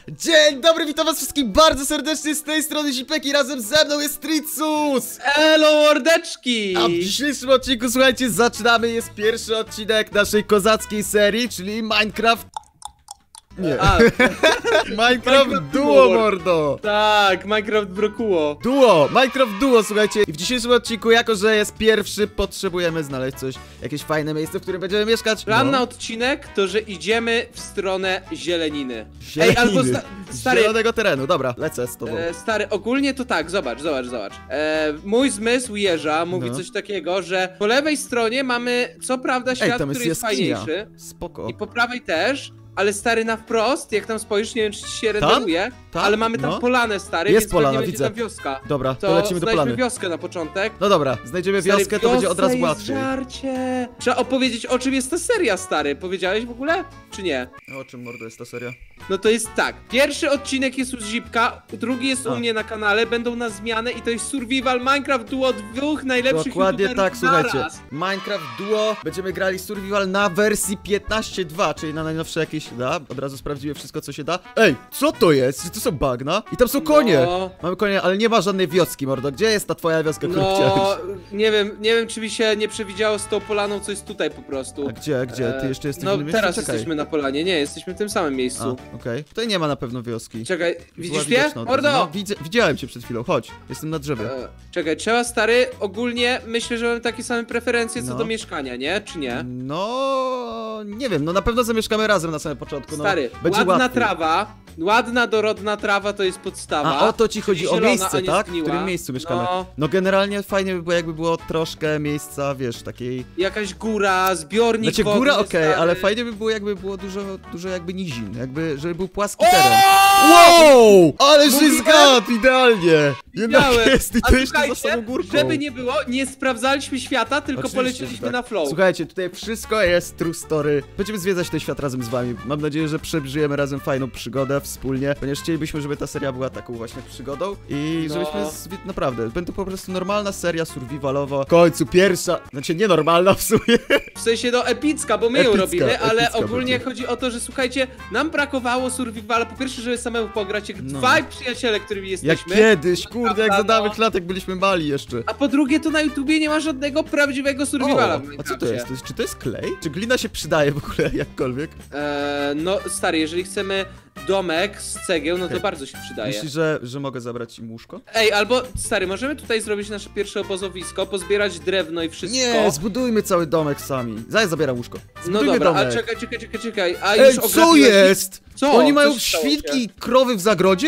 Dzień dobry, witam was wszystkich bardzo serdecznie, z tej strony Zipek i razem ze mną jest Tricus! Elo mordeczki! A w dzisiejszym odcinku, słuchajcie, zaczynamy, jest pierwszy odcinek naszej kozackiej serii, czyli Minecraft... Nie. Minecraft Duo, mordo! Tak, Minecraft Brokuło. Minecraft Duo, słuchajcie. I w dzisiejszym odcinku, jako że jest pierwszy, potrzebujemy znaleźć coś, jakieś fajne miejsce, w którym będziemy mieszkać. Plan na odcinek to, że idziemy w stronę zieleniny. Zieleniny. Ej, albo stary, zielonego terenu, dobra, lecę z tobą. Stary, ogólnie to tak, zobacz. Mój zmysł jeża mówi coś takiego, że po lewej stronie mamy, co prawda, świat, tam który jest fajniejszy. Spoko. I po prawej też. Ale stary, na wprost, jak tam spojrzysz, nie wiem, czy ci się renderuje, ale mamy tam polanę, stary, jest więc polana, będzie widzę. tam wioska. Dobra, to lecimy do plany. Wioskę na początek. No dobra, znajdziemy wioskę, to będzie od razu łatwiej. Żarcie. Trzeba opowiedzieć, o czym jest ta seria, stary. Powiedziałeś w ogóle, czy nie? O czym, mordo, jest ta seria? No to jest tak, pierwszy odcinek jest u Zipka, drugi jest u mnie na kanale, będą na zmianę i to jest Survival Minecraft Duo dwóch najlepszych Dokładnie tak, słuchajcie. naraz. Minecraft Duo, będziemy grali Survival na wersji 15.2, czyli na najnowsze jakieś, od razu sprawdziłem wszystko, co się da. Ej, co to jest? Czy to są bagna? I tam są konie! No. Mamy konie, ale nie ma żadnej wioski, mordo. Gdzie jest ta twoja wioska, którą chciałeś? Nie wiem, czy mi się nie przewidziało z tą polaną, co jest tutaj po prostu. A gdzie? Ty jeszcze jesteś w No innym miejscu? teraz Czekaj. jesteśmy na polanie, nie, jesteśmy w tym samym miejscu. Okej. Tutaj nie ma na pewno wioski. Czekaj, widzisz mnie? Widoczna od razu. Mordo! No, widziałem cię przed chwilą, chodź. Jestem na drzewie. Czekaj, trzeba, stary, ogólnie myślę, że mamy takie same preferencje co No. do mieszkania, nie? Czy nie? No, nie wiem, no na pewno zamieszkamy razem na samym początku. Stary, no, będzie ładna łatwiej. trawa, ładna, dorodna trawa to jest podstawa. A o to ci chodzi, czyli o zielona, miejsce, a nie tak? W zgniła. którym miejscu mieszkamy? No. No generalnie fajnie by było, jakby było troszkę miejsca, wiesz, takiej... Jakaś góra, zbiornik Znaczy wodny, góra okej, stary. ale fajnie by było, jakby było dużo jakby nizin, jakby, żeby był płaski teren. Wow! Ale się Mówiłem? zgadł, idealnie! Jednak Widziałem. jest i A to jeszcze za słuchajcie, samą górką. żeby nie było, nie sprawdzaliśmy świata, tylko Oczywiście, poleciliśmy że tak. na flow. Słuchajcie, tutaj wszystko jest true story. Będziemy zwiedzać ten świat razem z wami. Mam nadzieję, że przeżyjemy razem fajną przygodę wspólnie, ponieważ chcielibyśmy, żeby ta seria była taką właśnie przygodą i No. żebyśmy naprawdę, będzie po prostu normalna seria survivalowa. W końcu pierwsza, znaczy nienormalna w sumie. W sensie no epicka, bo my ją Epicka, robimy, ale epicka ogólnie będzie. chodzi o to, że słuchajcie, nam brakowało survivala, po pierwsze, żeby samemu pograć, jak dwaj przyjaciele, którymi Jak jesteśmy. kiedyś, kurde, jak za Prawda, dawnych lat, jak byliśmy mali jeszcze. A po drugie, to na YouTubie nie ma żadnego prawdziwego survivala w A co to Minecrafcie. jest? Czy to jest klej? Czy glina się przydaje w ogóle jakkolwiek? No stary, jeżeli chcemy domek z cegieł, no to Okej. bardzo się przydaje. Myślisz, że mogę zabrać im łóżko? Ej, albo stary, możemy tutaj zrobić nasze pierwsze obozowisko, pozbierać drewno i wszystko. Nie, zbudujmy cały domek sami. Zaraz zabieram łóżko. No Zbudujmy dobra, domek. a czekaj, a Ej, już co ograbiłeś ich? jest? Co? Oni Co mają się stało świnki się? i krowy w zagrodzie?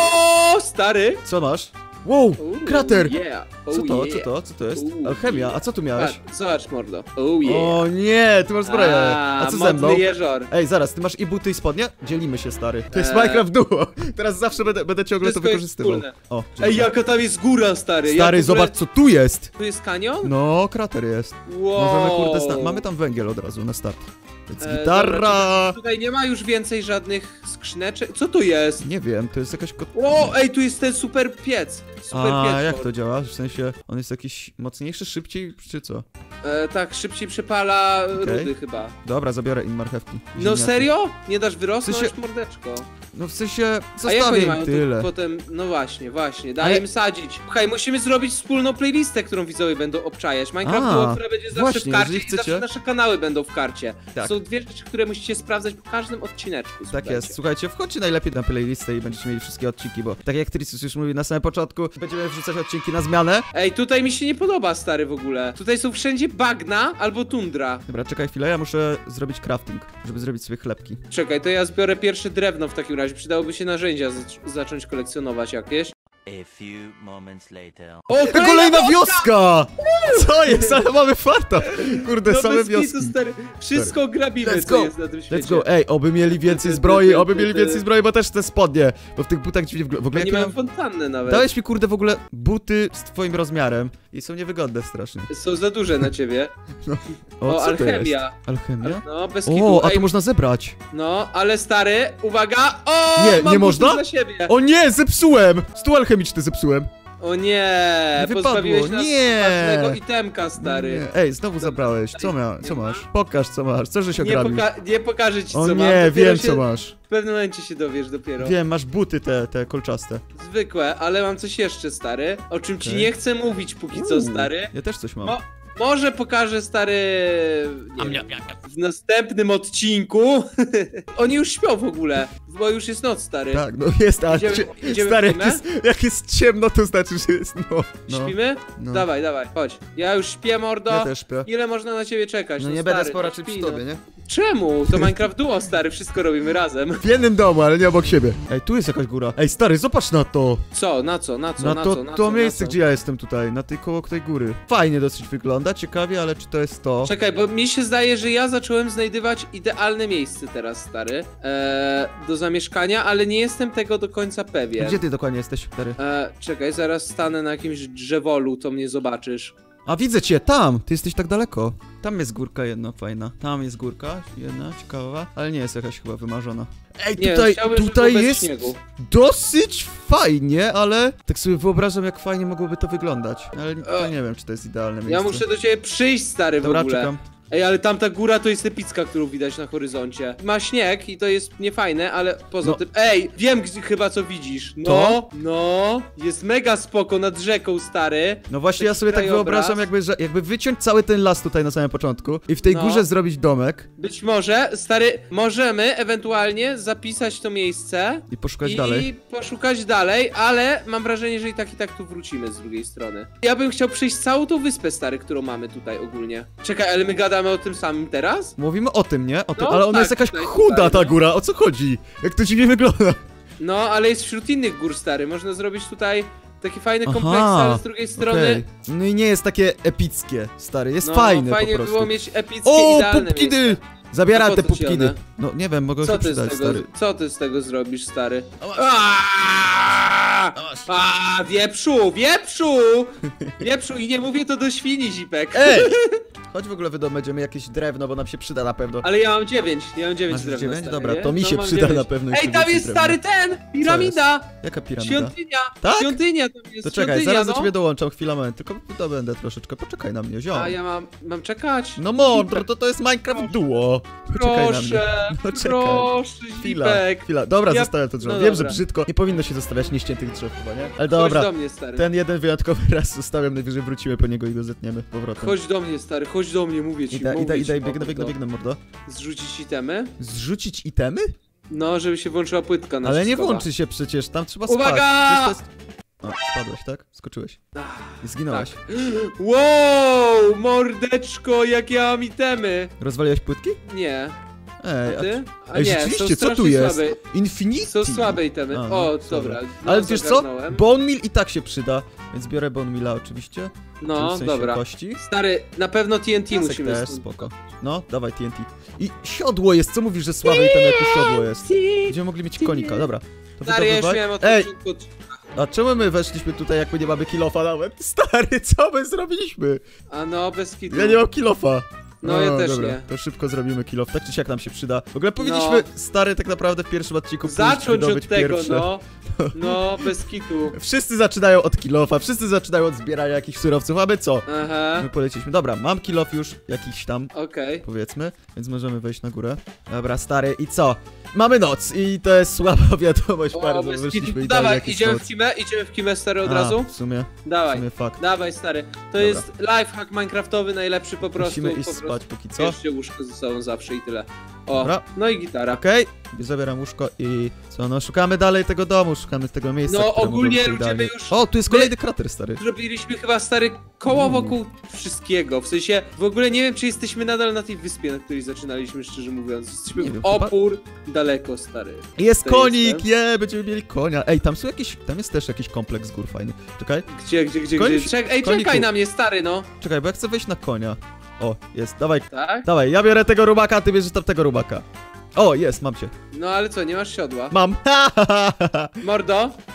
O, stary! Co masz? Wow, krater! Yeah. Co to jest? Alchemia, a co tu miałeś? Zobacz, mordo. Oh yeah. O nie, ty masz zbroję. A co ze mną? modny jeżor. Ej, zaraz, ty masz i buty i spodnie? Dzielimy się, stary. To jest Eee. Minecraft Duo. Teraz zawsze będę ciągle to Wszystko jest wykorzystywał. wspólne. O, Ej, jaka tam jest góra, stary. stary, ja w ogóle... zobacz co tu jest. Tu jest kanion? No, krater jest. Wow. Możemy, kurde, mamy tam węgiel od razu na start. Więc Dobra, gitara. tutaj nie ma już więcej żadnych skrzyneczek. Co to jest? Nie wiem, to jest jakaś... O, ej, tu jest ten super piec. Super A, piec. jak to działa? W sensie, on jest jakiś mocniejszy, szybciej, czy co? Tak, szybciej przepala Okej. rudy chyba. Dobra, zabiorę im marchewki. No Ziemniaki. serio? Nie dasz wyrosnąć, W sensie- mordeczko? No w sensie, A jak zostawię oni im mają tyle. to potem... No właśnie, daj Ale- im sadzić. Słuchaj, musimy zrobić wspólną playlistę, którą widzowie będą obczajać. Minecraft A, Duo, która będzie zawsze właśnie, w karcie jeżeli i zawsze chcecie- nasze kanały będą w karcie. Tak. Są dwie rzeczy, które musicie sprawdzać po każdym odcineczku. Tak słuchajcie. jest, słuchajcie, wchodźcie najlepiej na playlistę i będziecie mieli wszystkie odcinki, bo tak jak Tricus już mówił na samym początku, będziemy wrzucać odcinki na zmianę. Ej, tutaj mi się nie podoba, stary, w ogóle. Tutaj są wszędzie bagna albo tundra. Dobra, czekaj chwilę, ja muszę zrobić crafting, żeby zrobić sobie chlebki. Czekaj, to ja zbiorę pierwsze drewno w takim razie. Przydałoby się narzędzia zacząć kolekcjonować jakieś. A few moments later. O, Kolejna wioska! Co jest? Ale mamy farta! Kurde, No same bez wioski. kitu, stary. Wszystko grabimy, Let's co go. jest na tym świecie. Let's go, ej, oby mieli więcej zbroi, bo też te spodnie, bo w tych butach dziwnie wygląda. W ogóle Ja nie jakie mają mam... fontannę nawet. Dałeś mi, kurde, w ogóle buty z twoim rozmiarem i są niewygodne strasznie. Są za duże na ciebie. O, co to jest? alchemia. Alchemia? No, bez kitu. O, a Ej, to można zebrać. no, ale stary, uwaga! O, Nie, mam nie butów można? dla siebie. O nie, zepsułem! Stół alchemiczny zepsułem. O nie, wypadło, pozbawiłeś nas nie. ważnego itemka, stary. Nie. Ej, znowu zabrałeś. Co masz? Pokaż, co masz. Co, że się ograbił? Nie pokażę ci, co O mam. nie, Dopiero wiem, się, co masz. W pewnym momencie się dowiesz dopiero. Wiem, masz buty te kolczaste. Zwykłe, ale mam coś jeszcze, stary, o czym ci Okej. nie chcę mówić póki co, stary. Ja też coś mam. O, może pokażę, stary, nie wiem, w następnym odcinku. Oni już śpią w ogóle, bo już jest noc, stary. Tak, no jest, ale Idziemy stary, w jak jest ciemno, to znaczy, że jest no. Śpimy? No. Dawaj, chodź. Ja już śpię, mordo. Ja też śpię. Ile można na ciebie czekać? No nie stary, będę spał raczej śpi, przy tobie, nie? Czemu? To Minecraft Duo, stary, wszystko robimy razem. W jednym domu, ale nie obok siebie. Ej, tu jest jakaś góra. Ej, stary, zobacz na to. Co? Na co? Na To miejsce, co? gdzie ja jestem tutaj, koło tej góry. Fajnie dosyć wygląda, ciekawie, ale czy to jest to? Czekaj, bo mi się zdaje, że ja zacząłem znajdywać idealne miejsce teraz, stary, do zamieszkania, ale nie jestem tego do końca pewien. Gdzie ty dokładnie jesteś, stary? Czekaj, zaraz stanę na jakimś drzewolu, to mnie zobaczysz. A widzę cię, tam! Ty jesteś tak daleko. Tam jest górka jedna fajna. Tam jest górka jedna, ciekawa, ale nie jest jakaś chyba wymarzona. Ej, Nie, tutaj, chciałbym, żeby tutaj było bez jest śniegu. dosyć fajnie, ale tak sobie wyobrażam, jak fajnie mogłoby to wyglądać. Ale to nie wiem, czy to jest idealne miejsce. Ja muszę do ciebie przyjść, stary, w Dobra, ogóle. czekam. Ej, ale tamta góra to jest epicka, którą widać na horyzoncie. Ma śnieg i to jest niefajne, ale poza No. tym... Ej, wiem chyba co widzisz. To? No, jest mega spoko nad rzeką, stary. No właśnie, ja Taki sobie tak krajobraz. wyobrażam, jakby wyciąć cały ten las tutaj na samym początku i w tej No. górze zrobić domek Być może, stary, możemy ewentualnie zapisać to miejsce i poszukać i dalej. poszukać dalej, ale mam wrażenie, że i tak tu wrócimy z drugiej strony. Ja bym chciał przejść całą tą wyspę, stary, którą mamy tutaj ogólnie. Czekaj, ale my gadamy o tym samym teraz? Mówimy o tym, nie? O tym, No, ale ona tak, jest jakaś tutaj, chuda, tutaj, ta no. góra, o co chodzi? Jak to dziwnie wygląda. No, ale jest wśród innych gór, stary. Można zrobić tutaj takie fajne Aha, kompleksy, ale z drugiej strony... Okej. No i nie jest takie epickie, stary, jest No, fajne fajnie po prostu. było mieć epickie, O, idealne pupkiny! miejsce. Zabieram A te po co ci pupkiny. one? No nie wiem, mogą się przydać, stary. Co ty z tego zrobisz, stary? masz. Wieprzu! Wieprzu i nie mówię to do świni, Zipek. Ej! Chodź w ogóle wydobędziemy jakieś drewno, bo nam się przyda na pewno. Ale ja mam 9 Masz drewna, 9? stary, Dobra, nie? to mi No, się mam przyda 9. na pewno. Ej, jeszcze tam więcej jest, drewna. stary, ten! Piramida! Jaka piramida? Świątynia! Tak? Świątynia tam jest, To czekaj, świątynia, zaraz no. do ciebie dołączam, chwilę, moment, tylko wydobędę troszeczkę, poczekaj na mnie, ziom. A ja mam czekać? No mądro, to jest Minecraft Duo. Poczekaj na mnie. Proszę, No czekaj. proszę, Zipek. Chwila, dobra, Ja- zostawiam to drzewo. no Wiem, że dobra. brzydko, nie powinno się zostawiać nieściętych drzew chyba, nie? Ale Chodź dobra, do mnie, stary. ten jeden wyjątkowy raz zostawiam, najwyżej wrócimy po niego i go zetniemy z powrotem. Chodź do mnie, stary, chodź do mnie, mówię ci. Idę, mówię ci, biegnę, mordo. Zrzucić itemy? Zrzucić itemy? No, żeby się włączyła płytka na Ale nie wszystko. włączy się przecież, tam trzeba Uwaga! spać. Przecież to jest... O, spadłeś, tak? Skoczyłeś. I zginąłeś. Tak. Wow, mordeczko, jakie ja mam itemy. Rozwaliłeś płytki? Nie. Ej, A ty? A Ej, nie, rzeczywiście, są co tu strasznie jest? Słabe. Infinity? Są słabe itemy. A, no, O, dobra. No, Ale wiesz co? zagarnąłem. Bone Meal i tak się przyda, więc biorę Bone Meala oczywiście. No, w sensie dobra. kości. Stary, na pewno TNT Piasek musimy też, stąd- spoko. No, dawaj TNT. I siodło jest, co mówisz, że słabe itemy jak tu siodło jest? Będziemy mogli mieć konika, dobra. To Stary, ja już wydobywaj. miałem od Ej, początku... a czemu my weszliśmy tutaj, jak my nie mamy kilofa nawet? Stary, co my zrobiliśmy? A no, bez kitu. Ja nie mam kilofa. No, ja też dobra, nie. to szybko zrobimy kilof, tak czy siak nam się przyda. W ogóle powinniśmy, stary, tak naprawdę w pierwszym odcinku pójść, Zacząć wydobyć od tego, pierwsze. no. No, bez kitu. Wszyscy zaczynają od kilofa, wszyscy zaczynają od zbierania jakichś surowców, a my co? Aha, My poleciliśmy. Dobra, mam kilof już jakiś tam, okej. powiedzmy, więc możemy wejść na górę. Dobra, stary, i co? Mamy noc i to jest słaba wiadomość, O, bardzo bez wyszliśmy kitu. i Dawaj, jakieś idziemy noc. w kimę? Idziemy w kimę, stary, od A, razu? w sumie Dawaj. fakt. Dawaj, stary. To Dobra. jest lifehack minecraftowy, najlepszy po prostu. Musimy iść po prostu spać póki co. bierzcie łóżko ze sobą zawsze i tyle. O, Dobra. no i gitara. Okej, zabieram łóżko i co, no szukamy dalej tego domu, szukamy tego miejsca, No, które ogólnie mogłoby być będziemy idealnie. już- O, tu jest kolejny krater, stary. Zrobiliśmy chyba, stary, koło wokół wszystkiego. W sensie, w ogóle nie wiem, czy jesteśmy nadal na tej wyspie, na której zaczynaliśmy, szczerze mówiąc. Jesteśmy Nie w wiem, chyba- opór daleko, stary. Jest To konik, jestem. będziemy mieli konia. Ej, tam są jakieś, tam jest też jakiś kompleks gór fajny. Czekaj, Gdzie? Konik- Ej, koniku. czekaj na mnie, stary, no. czekaj, bo ja chcę wejść na konia. O, jest, dawaj, Tak? dawaj, ja biorę tego rubaka, a ty bierzesz tamtego rubaka. O, jest, mam cię. No ale co, nie masz siodła? Mam. Mordo,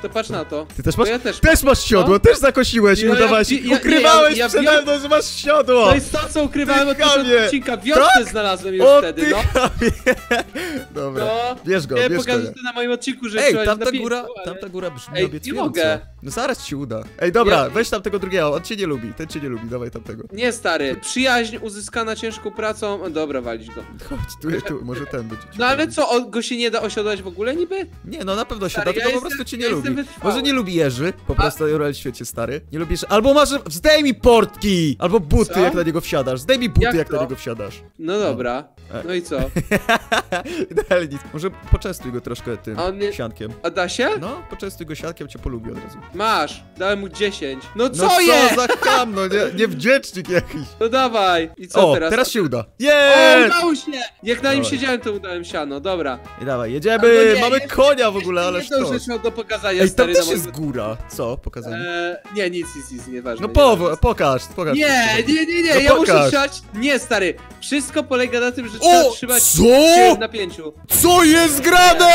To patrz na to. Ty też Bo masz? ja też Też masz siodło, No. też zakosiłeś i No ja- udawałeś. ja- Ukrywałeś ja przede mną, że masz siodło! To jest to, co ukrywałem od początku chamie. odcinka. Wiosnę znalazłem już O wtedy, ty no. chamie. Dobra, No. bierz go, Ja bierz go. pokażę to na moim odcinku, że Ej, trzeba tamta na pięciu, góra, ale- tamta góra brzmi Ej, nie obiecująco. mogę. No zaraz ci uda. Ej, dobra, Ja- weź tamtego drugiego, on cię nie lubi, ten cię nie lubi, dawaj tamtego. Nie, stary. Przyjaźń uzyskana ciężką pracą. Dobra, walić go. Chodź, tu, może ten będzie. No ale co, go się nie da osiodłać w ogóle niby? Nie, no na pewno się Stary, da, tylko ja po prostu jestem- cię nie ja lubi. jestem wytrwały. Może nie lubi Jerzy, po prostu Jurel świecie stary. Nie lubisz, albo masz, zdejmij portki! Albo buty, Co? jak na niego wsiadasz. Zdejmij buty, Jak jak to? na niego wsiadasz. No dobra. No i co? Ale nic, może poczęstuj go troszkę tym A on nie- siankiem. A da się? No, poczęstuj go siankiem, cię polubi od razu. Masz. Dałem mu 10. No co No co jest? za ham, no niewdzięcznik jakiś. No dawaj. I co O, teraz? teraz się uda. O, Jest! udało się! Jak na nim Dawaj. siedziałem, to udałem siano. Dobra. I dawaj, Albo jedziemy! nie, Mamy jeszcze- konia w ogóle, ale Jedną to. rzecz miał do pokazania, Ej, tam stary, też na jest moim- góra. Co? Pokazanie. Nie, nic, nieważne. No nieważne. pokaż. Nie, No ja muszę pokaż. trzymać. Nie, stary. Wszystko polega na tym, że trzeba O, trzymać co? się w napięciu. Co jest grane?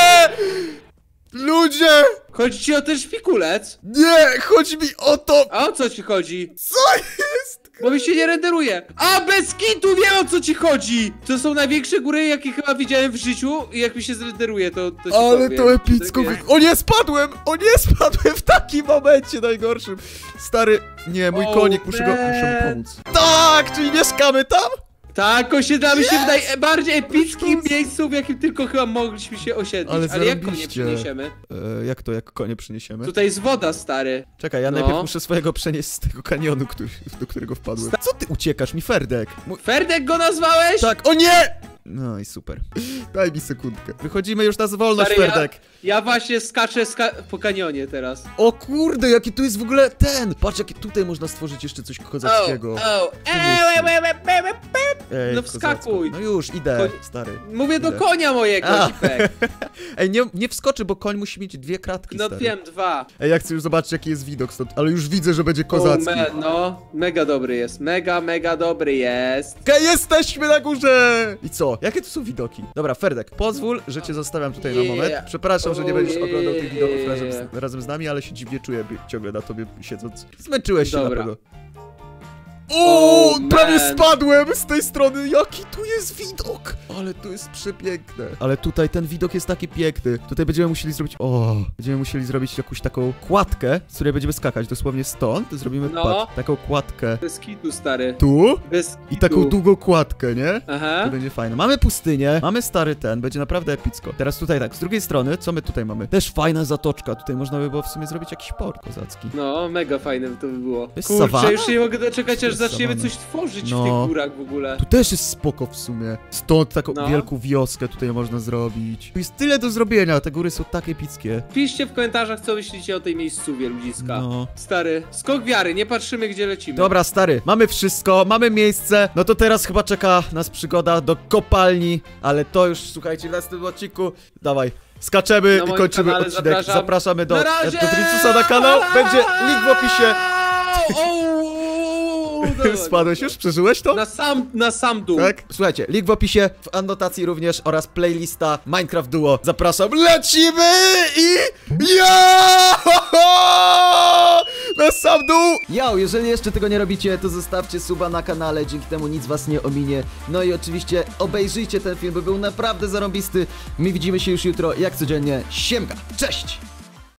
Ludzie! Chodzi ci o ten szpikulec? Nie, chodzi mi o to. A o co ci chodzi? Co jest? Bo mi się nie renderuje. A, bez kitu, wiem o co ci chodzi! To są największe góry, jakie chyba widziałem w życiu i jak mi się zrenderuje, to ci Ale powiem. to epicko. O nie, spadłem! O nie, spadłem w takim momencie najgorszym. Stary, nie, mój Oh, konik, muszę mu man. pomóc. Tak, czyli mieszkamy tam? Tak, osiedlamy się w najbardziej epickim miejscu, w jakim tylko chyba mogliśmy się osiedlić. Ale jak konie zarobiście. przyniesiemy? Jak to, jak konie przyniesiemy? Tutaj jest woda, stary. Czekaj, ja No. najpierw muszę swojego przenieść z tego kanionu, do którego wpadłem. Co ty uciekasz mi, Ferdek? Ferdek go nazwałeś? Tak, o nie! No i super. Daj mi sekundkę. Wychodzimy już na wolność, Stary, Ferdek. ja właśnie skaczę po kanionie teraz. O kurde, jaki tu jest w ogóle ten! Patrz, jakie tutaj można stworzyć jeszcze coś kozackiego. Ej, No kozacko. wskakuj. No już, idę, Chodź. stary. Mówię do Idę. konia mojego, A. Zipek. Ej, nie wskoczy, bo koń musi mieć 2 kratki, No stary. wiem, 2. Ej, ja chcę już zobaczyć, jaki jest widok stąd, ale już widzę, że będzie kozacki. No, mega dobry jest. Mega dobry jest. Okej, jesteśmy na górze! I co? Jakie tu są widoki? Dobra, Ferdek, pozwól, że cię zostawiam tutaj na moment. Przepraszam, że nie będziesz oglądał tych widoków razem z nami, ale się dziwnie czuję ciągle na tobie siedząc. Zmęczyłeś się Dobra. na pewno. O, Oh, prawie man. spadłem z tej strony, jaki tu jest widok! Ale tu jest przepiękne. Ale tutaj ten widok jest taki piękny. Tutaj będziemy musieli zrobić, będziemy musieli zrobić jakąś taką kładkę, z której będziemy skakać. Dosłownie stąd zrobimy, No. patrz, taką kładkę Bez kitu, stary. tu Bez kitu. i taką długą kładkę, nie? Aha. To będzie fajne. Mamy pustynię, mamy stary ten, będzie naprawdę epicko. Teraz tutaj tak, z drugiej strony, co my tutaj mamy? Też fajna zatoczka, tutaj można by było w sumie zrobić jakiś port kozacki. No, mega fajne to by było. jest Kurczę, sawana? już nie mogę doczekać, aż jest zaczniemy sawana. coś tworzyć No. w tych górach w ogóle. Tu też jest spoko w sumie. Stąd taką No. wielką wioskę tutaj można zrobić. Tu jest tyle do zrobienia, te góry są tak epickie. Piszcie w komentarzach, co myślicie o tej miejscówie, ludziska. No. Stary, skok wiary, nie patrzymy, gdzie lecimy. Dobra, stary, mamy wszystko, mamy miejsce. No to teraz chyba czeka nas przygoda do kopalni, ale to już, słuchajcie, w następnym odcinku. Dawaj, skaczemy Na i moim kończymy kanale odcinek. Zapraszamy do Na razie! Dricusa na kanał. Będzie link w opisie. Dobra. Spadłeś już? Przeżyłeś to? Na sam dół. Tak? Słuchajcie, link w opisie, w anotacji również oraz playlista Minecraft Duo. Zapraszam, lecimy i na sam dół! Jeżeli jeszcze tego nie robicie, to zostawcie suba na kanale, dzięki temu nic was nie ominie. No i oczywiście obejrzyjcie ten film, bo był naprawdę zarąbisty. My widzimy się już jutro, jak codziennie. Siemka, cześć!